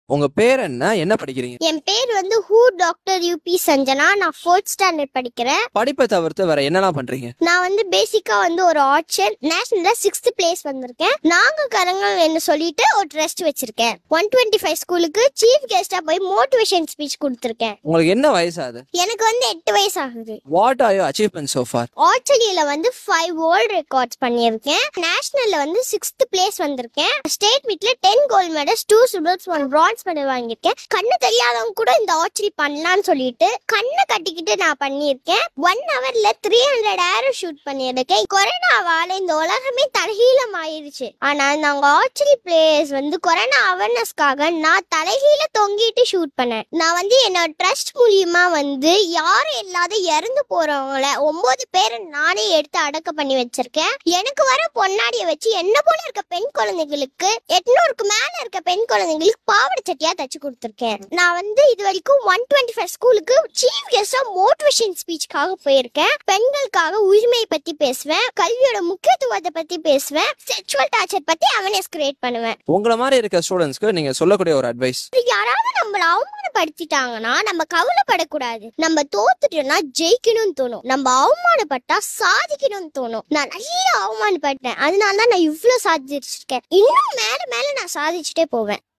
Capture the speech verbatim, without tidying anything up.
உங்க பேர் என்ன? என்ன படிக்கிறீங்க? என் பேர் வந்து ஹூ டாக்டர் யூபி சஞ்சனா. நான் ஃபோர்த் ஸ்டாண்டர்ட் படிக்கிறேன். படிப்பை தவிர்த்து வேற என்னலாம் பண்றீங்க? நான் வந்து பேசிக்கா வந்து ஒரு ஆர்ச்சர் நேஷனல்ல சிக்ஸ்த் பிளேஸ் வந்திருக்கேன். நாங்க கரங்கள் என்ன சொல்லிட்டு ஒரு ட்ரஸ்ட் வச்சிருக்கேன். ஒன் டுவெண்ட்டி ஃபைவ் ஸ்கூலுக்கு சீஃப் கெஸ்டா போய் மோட்டிவேஷன் ஸ்பீச் கொடுத்திருக்கேன். உங்களுக்கு என்ன வயசு ஆகுது? எனக்கு வந்து எட்டு வயசு ஆகுது. What are you achievement so far? ஆர்ச்சரியில வந்து ஃபைவ் வேர்ல்ட் ரெக்கார்ட்ஸ் பண்ணியிருக்கேன். நேஷனல்ல வந்து சிக்ஸ்த் பிளேஸ் வந்திருக்கேன். ஸ்டேட் மீட்ல ten gold medals, two silvers, one bronze medal வாங்கியிருக்கேன். கண்ணு தெரியாதவங்க கூட இந்த ஆர்ச்சரி பண்ணலாம்னு சொல்லிட்டு கண்ணை கட்டிக்கிட்டு நான் பண்ணியிருக்கேன். ஒன் ஹவர்ல த்ரீ ஹண்ட்ரட் ஏரோ ஷூட் பண்ணியிருக்கேன். கொரோனாவால இந்த உலகமே தலைகீழம் ஆயிருச்சு. ஆனா நாங்க ஆர்ச்சரி பிளேயர்ஸ் வந்து கொரோனா அவேர்னஸ்க்காக நான் தலைகீழ தொங்கிட்டு ஷூட் பண்ணேன். நான் வந்து என்னோட ட்ரஸ்ட் மூலியமா வந்து யாரும் இல்லாத இறந்து போறவங்கள ஒன்பது பேரை நானே எடுத்து அடக்க பண்ணி வச்சிருக்கேன். எனக்கு வர பொன்னாடிய வச்சு என்ன போல இருக்க பெண் குழந்தைகளுக்கு எட்நூறுக்கு மேல இருக்க பெண் குழந்தைகளுக்கு பாவாடை சட்டியா தச்சு கொடுத்துருக்கேன். நான் வந்து இது வரைக்கும் ஒன் டுவெண்ட்டி ஃபைவ் ஸ்கூலுக்கு சீஃப் கெஸ்டா மோட்டிவேஷன் ஸ்பீச்சுக்காக போயிருக்கேன். பெண்களுக்காக உரிமை பத்தி பேசுவேன், கல்வியோட முக்கியத்துவத்தை பத்தி பேசுவேன், செக்சுவல் டார்ச்சர் பத்தி அவேர்னஸ் கிரியேட் பண்ணுவேன். உங்களை மாதிரி இருக்க ஸ்டூடெண்ட்ஸ்க்கு நீங்க சொல்லக்கூடிய ஒரு அட்வைஸ்? யாராவது நம்மள அவமானப்படுத்திட்டாங்கன்னா நம்ம கவலைப்படக்கூடாது. நம்ம தோத்துட்டோம்னா ஜெயிக்கணும்னு தோணும். நம்ம அவமானப்பட்டா சாதிக்கணும்னு தோணும். நான் நிறைய அவமானப்பட்டேன், அதனால தான் நான் இவ்வளவு சாதிச்சிருக்கேன். இன்னும் மேல மேல நான் சாதிச்சுட்டே போவேன்.